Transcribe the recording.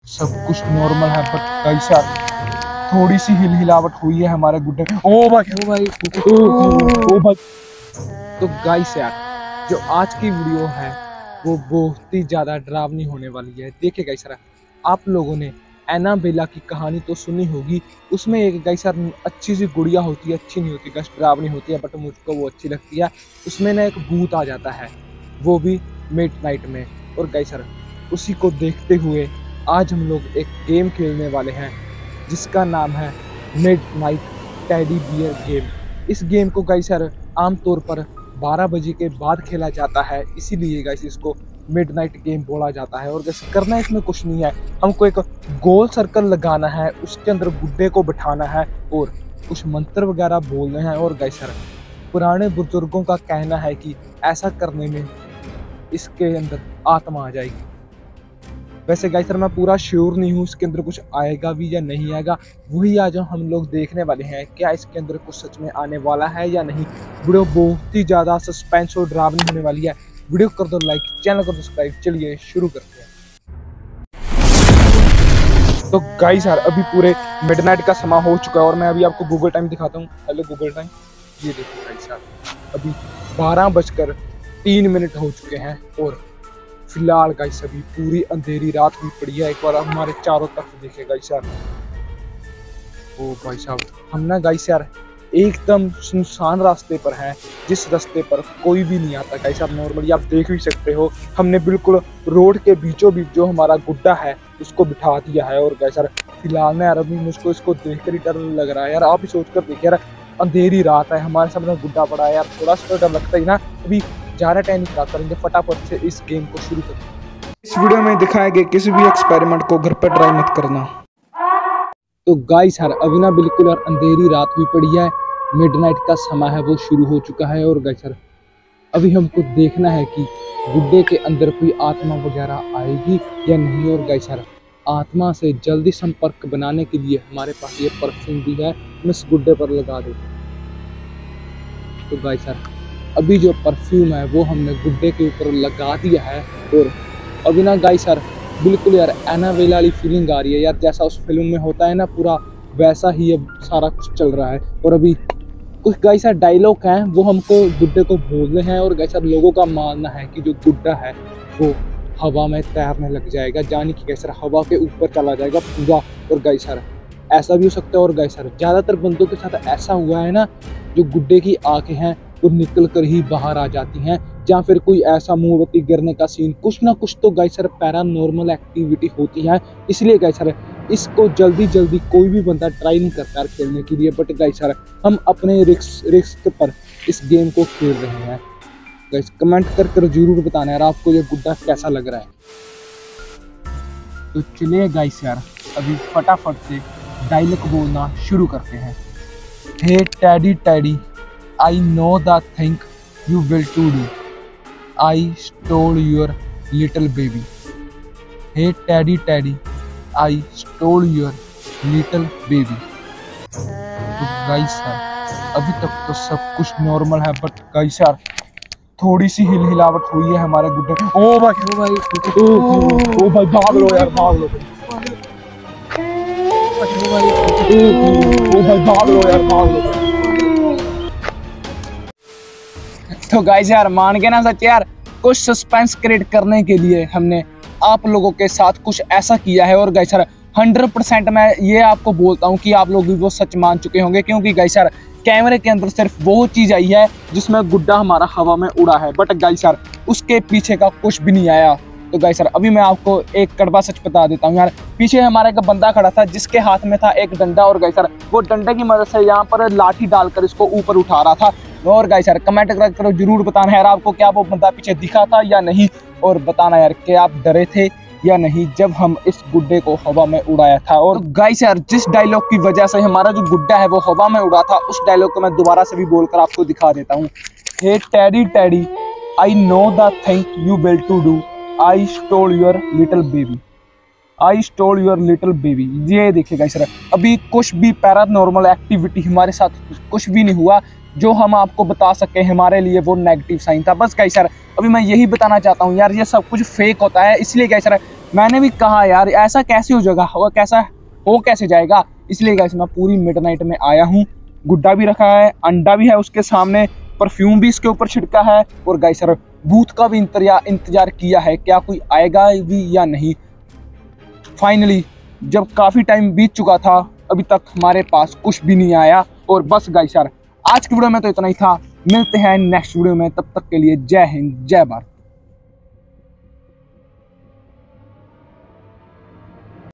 सब कुछ नॉर्मल है बट गाइस यार थोड़ी सी हिलावट हुई है हमारे गुड्डे। ओ भाई ओ भाई। तो गाइस यार जो आज की वीडियो है वो बहुत ही ज़्यादा डरावनी होने वाली है। देखिए गाइस यार, आप लोगों ने एनाबेला की कहानी तो सुनी होगी। उसमें एक गाइस यार अच्छी सी गुड़िया होती है, अच्छी नहीं होती गाइस, डरावनी होती है, बट मुझको वो अच्छी लगती है। उसमें ना एक भूत आ जाता है, वो भी मिडनाइट में। और गाइस यार उसी को देखते हुए आज हम लोग एक गेम खेलने वाले हैं जिसका नाम है मिडनाइट टेडी बियर गेम। इस गेम को गाइस यार आमतौर पर 12 बजे के बाद खेला जाता है, इसीलिए गाइस इसको मिडनाइट गेम बोला जाता है। और गाइस करना इसमें कुछ नहीं है, हमको एक गोल सर्कल लगाना है, उसके अंदर गुड्डे को बिठाना है और कुछ मंत्र वगैरह बोलने हैं। और गाइस यार पुराने बुजुर्गों का कहना है कि ऐसा करने में इसके अंदर आत्मा आ जाएगी। वैसे गाइस सर मैं पूरा श्योर नहीं हूँ इसके अंदर कुछ आएगा भी या नहीं आएगा, वही आज हम लोग देखने वाले हैं क्या इसके अंदर कुछ सच में आने वाला है या नहीं। वीडियो बहुत ही ज़्यादा सस्पेंस और डरावनी होने वाली है। वीडियो कर दो लाइक, चैनल को सब्सक्राइब। चलिए शुरू करते हैं। तो गाइस यार अभी पूरे मिडनाइट का समय हो चुका है और मैं अभी आपको गूगल टाइम दिखाता हूँ। हेलो गूगल टाइम, ये देखो गाइस यार अभी 12:03 हो चुके हैं और फिलहाल गाइस अभी पूरी अंधेरी रात हुई पड़ी है। एक बार हमारे चारों तरफ देखे गाइस यार, ओ भाई साहब हम ना गाइस यार एकदम सुनसान रास्ते पर हैं, जिस रास्ते पर कोई भी नहीं आता गाइस यार। नॉर्मली आप देख भी सकते हो, हमने बिल्कुल रोड के बीचों बीच जो हमारा गुड्डा है उसको बिठा दिया है। और गाइस यार फिलहाल ना यार अभी मुझको इसको देखकर ही डर लग रहा है यार। आप ही सोच कर देखिए यार, अंधेरी रात है, हमारे सामने गुड्डा पड़ा है यार, थोड़ा सा डर लगता ही ना। अभी ज़्यादा टाइम नहीं खराब करेंगे, फटाफट से इस गेम को शुरू करें। इस वीडियो में दिखाए गए किसी भी एक्सपेरिमेंट को घर पर ट्राई मत करना। तो गाइस यार अभी ना बिल्कुल यार अंधेरी रात हुई पड़ी है, मिडनाइट का समय है वो शुरू हो चुका है। और गाइस यार अभी हमको देखना है कि गुड्डे के अंदर कोई आत्मा वगैरह आएगी या नहीं। और गाइस यार आत्मा से जल्दी संपर्क बनाने के लिए हमारे पास ये परफ्यूम भी है, हम इस गुड्डे पर लगा देते हैं। तो गाइस यार अभी जो परफ्यूम है वो हमने गुड्डे के ऊपर लगा दिया है और अभी ना गाइस यार बिल्कुल यार एनाबेला वाली फीलिंग आ रही है यार, जैसा उस फिल्म में होता है ना, पूरा वैसा ही अब सारा कुछ चल रहा है। और अभी कुछ गाइस यार डायलॉग हैं वो हमको गुड्डे को बोलने हैं। और गाइस यार लोगों का मानना है कि जो गुड्डा है वो हवा में तैरने लग जाएगा, यानी कि गाइस यार हवा के ऊपर चला जाएगा पूरा। और गाइस यार ऐसा भी हो सकता है। और गाइस यार ज़्यादातर बंदों के साथ ऐसा हुआ है ना, जो गुड्डे की आंखें हैं वो निकल कर ही बाहर आ जाती हैं, या फिर कोई ऐसा मोमबत्ती गिरने का सीन, कुछ ना कुछ तो गाइस यार पैरानॉर्मल एक्टिविटी होती है। इसलिए गाइस यार इसको जल्दी जल्दी कोई भी बंदा ट्राई नहीं करता है खेलने के लिए, बट गाइस यार हम अपने रिस्क पर इस गेम को खेल रहे हैं। गाइस कमेंट कर जरूर बताना यार आपको ये गुड्डा कैसा लग रहा है। तो चलिए गाइस यार अभी फटाफट से डायलॉग बोलना शुरू करते हैं। Hey teddy teddy, I know the thing you will to do. I stole your little baby. Hey Teddy Teddy, I stole your little baby. तो गाइस यार अभी तक तो सब कुछ नॉर्मल है, बट गाइस यार थोड़ी सी हिलावट हुई है हमारे गुड्डे। ओ भाई भाग लो यार, भाग लो भाई, भाग लो यार, भाग लो। तो गाइस यार मान के ना सच यार, कुछ सस्पेंस क्रिएट करने के लिए हमने आप लोगों के साथ कुछ ऐसा किया है। और गाइस यार 100% मैं ये आपको बोलता हूँ कि आप लोग भी वो सच मान चुके होंगे, क्योंकि गाइस यार कैमरे के अंदर सिर्फ वो चीज़ आई है जिसमें गुड्डा हमारा हवा में उड़ा है, बट गाइस यार उसके पीछे का कुछ भी नहीं आया। तो गाइस यार अभी मैं आपको एक कड़वा सच बता देता हूँ यार, पीछे हमारा एक बंदा खड़ा था जिसके हाथ में था एक डंडा। और गाइस यार वो डंडे की मदद से यहाँ पर लाठी डालकर इसको ऊपर उठा रहा था। और गाइस यार कमेंट करो जरूर बताना यार आपको क्या वो बंदा पीछे दिखा था या नहीं, और बताना यार कि आप डरे थे या नहीं जब हम इस गुड्डे को हवा में उड़ाया था। और गाइस यार जिस डायलॉग की वजह से हमारा जो गुड्डा है वो हवा में उड़ा था, उस डायलॉग को मैं दोबारा से भी बोलकर आपको दिखा देता हूँ। Hey teddy teddy, I know the thing you will to do, I stole your little baby, I stole your little baby. ये देखिए गाइस यार अभी कुछ भी पैरानॉर्मल एक्टिविटी हमारे साथ कुछ भी नहीं हुआ जो हम आपको बता सके, हमारे लिए वो नेगेटिव साइन था। बस गाइस यार अभी मैं यही बताना चाहता हूँ यार, ये सब कुछ फेक होता है, इसलिए गाइस यार मैंने भी कहा यार ऐसा कैसे हो जाएगा, वो कैसा हो कैसे जाएगा। इसलिए गाइस मैं पूरी मिडनाइट में आया हूँ। गुड्डा भी रखा है, अंडा भी है उसके सामने, परफ्यूम भी इसके ऊपर छिड़का है। और गाइस सर भूत का भी इंतजार किया है, क्या कोई आएगा भी या नहीं। फाइनली जब काफ़ी टाइम बीत चुका था, अभी तक हमारे पास कुछ भी नहीं आया। और बस गाइस यार आज की वीडियो में तो इतना ही था। मिलते हैं नेक्स्ट वीडियो में, तब तक के लिए जय हिंद जय भारत।